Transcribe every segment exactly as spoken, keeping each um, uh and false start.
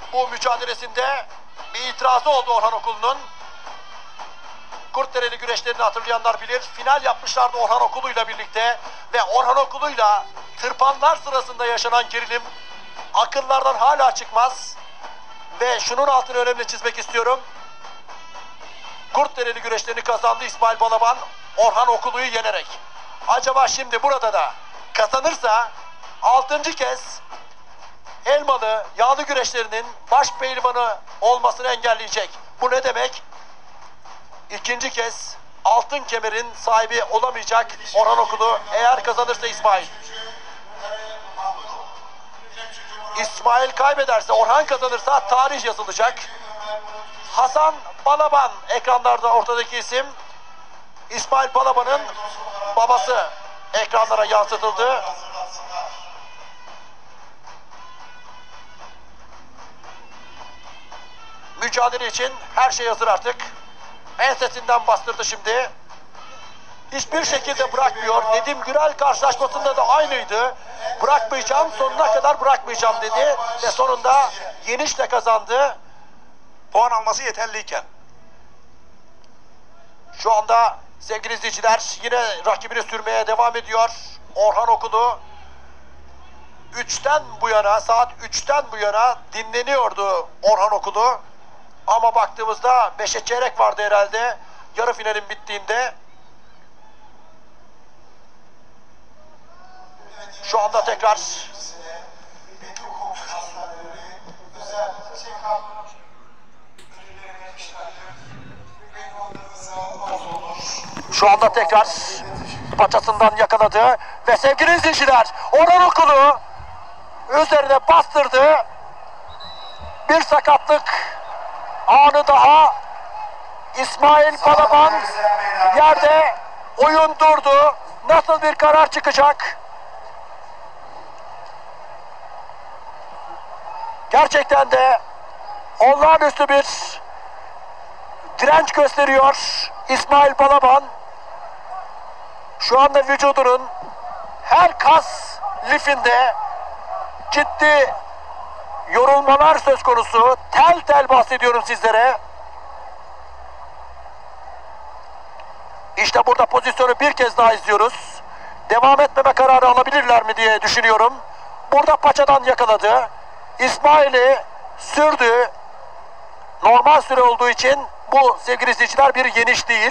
bu mücadelesinde bir itirazı oldu Orhan Okulu'nun. Kurtdereli güreşlerini hatırlayanlar bilir. Final yapmışlardı Orhan Okulu'yla birlikte ve Orhan Okulu'yla tırpanlar sırasında yaşanan gerilim akıllardan hala çıkmaz. Ve şunun altını önemli çizmek istiyorum. Kurtdereli güreşlerini kazandı İsmail Balaban Orhan Okulu'yu yenerek. Acaba şimdi burada da kazanırsa altıncı kez Elmalı yağlı güreşlerinin baş pehlivanı olmasını engelleyecek. Bu ne demek? İkinci kez altın kemerin sahibi olamayacak Orhan Okulu eğer kazanırsa İsmail. İsmail kaybederse, Orhan kazanırsa tarih yazılacak. Hasan Balaban ekranlarda ortadaki isim. İsmail Balaban'ın babası ekranlara yansıtıldı. Mücadele için her şey hazır artık. Ensesinden bastırdı şimdi. Hiçbir şekilde bırakmıyor. Nedim Gürel karşılaşmasında da aynıydı. Bırakmayacağım, sonuna kadar bırakmayacağım dedi. Ve sonunda yenişle kazandı. Puan alması yeterliyken. Şu anda sevgili izleyiciler yine rakibini sürmeye devam ediyor. Orhan Okulu. Üçten bu yana, saat üçten bu yana dinleniyordu Orhan Okulu. Ama baktığımızda beşe çeyrek vardı herhalde. Yarı finalin bittiğinde. Şu anda tekrar Şu anda tekrar paçasından yakaladı ve sevgili izleyiciler Orhan Okulu üzerine bastırdı. Bir sakatlık anı daha. İsmail Balaban yerde, oyun durdu. Nasıl bir karar çıkacak? Gerçekten de olağanüstü bir direnç gösteriyor İsmail Balaban. Şu anda vücudunun her kas lifinde ciddi yorulmalar söz konusu. Tel tel bahsediyorum sizlere. İşte burada pozisyonu bir kez daha izliyoruz. Devam etmeme kararı alabilirler mi diye düşünüyorum. Burada paçadan yakaladı. İsmail'i sürdü. Normal süre olduğu için bu sevgili izleyiciler bir yeniş değil.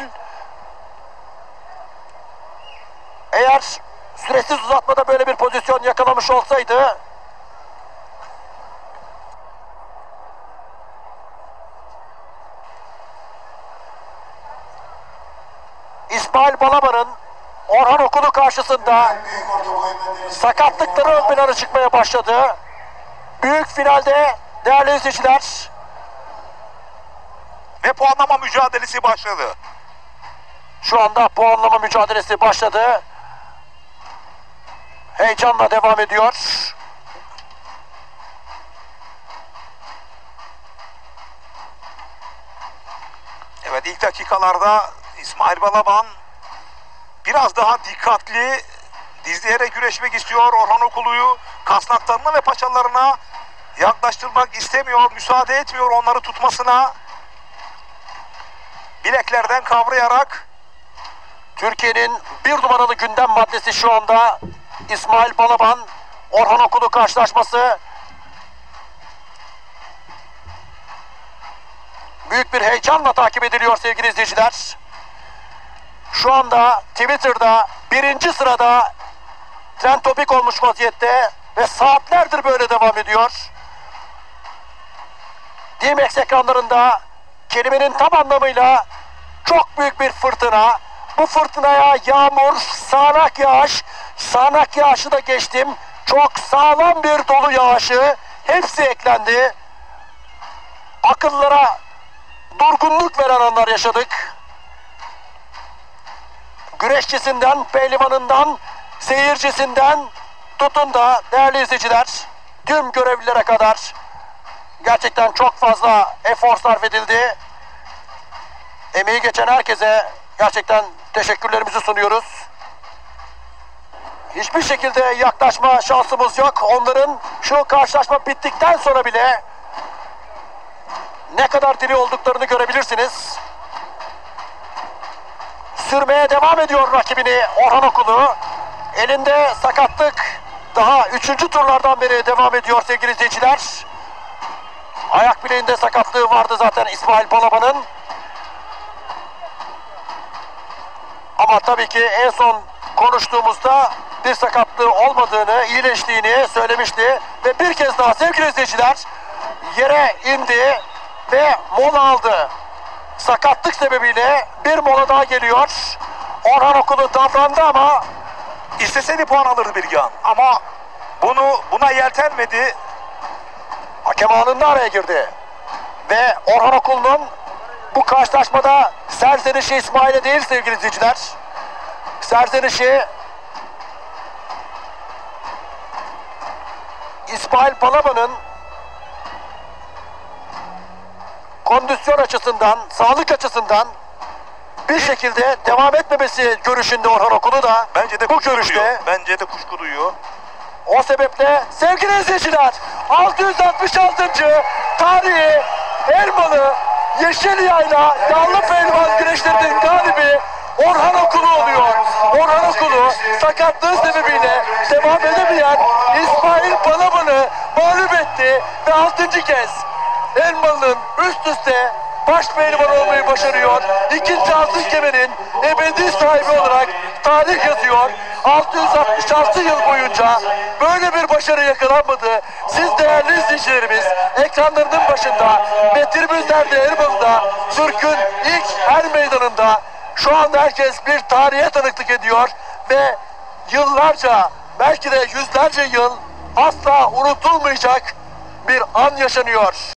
Eğer süresiz uzatmada böyle bir pozisyon yakalamış olsaydı İsmail Balaban'ın Orhan Okulu karşısında sakatlıkları ön plana çıkmaya başladı. Büyük finalde değerli izleyiciler ve puanlama mücadelesi başladı. Şu anda puanlama mücadelesi başladı. Heyecanla devam ediyor. Evet, ilk dakikalarda İsmail Balaban biraz daha dikkatli, dizleyerek güreşmek istiyor. Orhan Okulu'yu kasnaklarına ve paçalarına yaklaştırmak istemiyor, müsaade etmiyor onları tutmasına. Bileklerden kavrayarak Türkiye'nin bir numaralı gündem maddesi şu anda İsmail Balaban Orhan Okulu karşılaşması. Büyük bir heyecanla takip ediliyor sevgili izleyiciler. Şu anda Twitter'da birinci sırada trend topik olmuş vaziyette ve saatlerdir böyle devam ediyor. D M X ekranlarında kelimenin tam anlamıyla çok büyük bir fırtına. Bu fırtınaya yağmur, sağanak yağış, sağanak yağışı da geçtim. Çok sağlam bir dolu yağışı, hepsi eklendi. Akıllara durgunluk veren anlar yaşadık. Güreşçisinden, pehlivanından, seyircisinden tutun da değerli izleyiciler tüm görevlilere kadar gerçekten çok fazla efor sarf edildi. Emeği geçen herkese gerçekten teşekkürlerimizi sunuyoruz. Hiçbir şekilde yaklaşma şansımız yok. Onların şu karşılaşma bittikten sonra bile ne kadar diri olduklarını görebilirsiniz. Sürmeye devam ediyor rakibini Orhan Okulu. Elinde sakatlık daha üçüncü turlardan beri devam ediyor sevgili izleyiciler. Ayak bileğinde sakatlığı vardı zaten İsmail Balaban'ın. Ama tabii ki en son konuştuğumuzda bir sakatlığı olmadığını, iyileştiğini söylemişti. Ve bir kez daha sevgili izleyiciler yere indi ve mola aldı. Sakatlık sebebiyle bir mola daha geliyor. Orhan Okulu davrandı ama İsteseydi puan alırdı Bilgehan. Ama bunu buna yeltenmedi. hakem anında araya girdi. Ve Orhan Okulu'nun bu karşılaşmada serzenişi İsmail'e değil sevgili izleyiciler. Serzenişi İsmail Balaban'ın kondisyon açısından, sağlık açısından bir şekilde devam etmemesi görüşünde Orhan Okulu da Bence de bu kuşku görüşte. duyuyor. Bence de kuşku duyuyor. O sebeple sevgili izleyiciler altı yüz altmış altıncı tarihi Elmalı Yeşilyayla Yağlı Pehlivan güreşlerinin galibi Orhan Okulu oluyor. Orhan Okulu sakatlığı sebebiyle devam edemeyen İsmail Balaban'ı mağlup etti ve altıncı kez Elmalı'nın üst üste baş pehlivan olmayı başarıyor. İkinci altın kemerin ebedi sahibi olarak tarih yazıyor. altı yüz altmış altı yıl boyunca böyle bir başarı yakalanmadı. Siz değerli izleyicilerimiz ekranlarının başında ve tribünlerde Elmalı'da Türk'ün ilk her meydanında şu anda herkes bir tarihe tanıklık ediyor ve yıllarca belki de yüzlerce yıl asla unutulmayacak bir an yaşanıyor.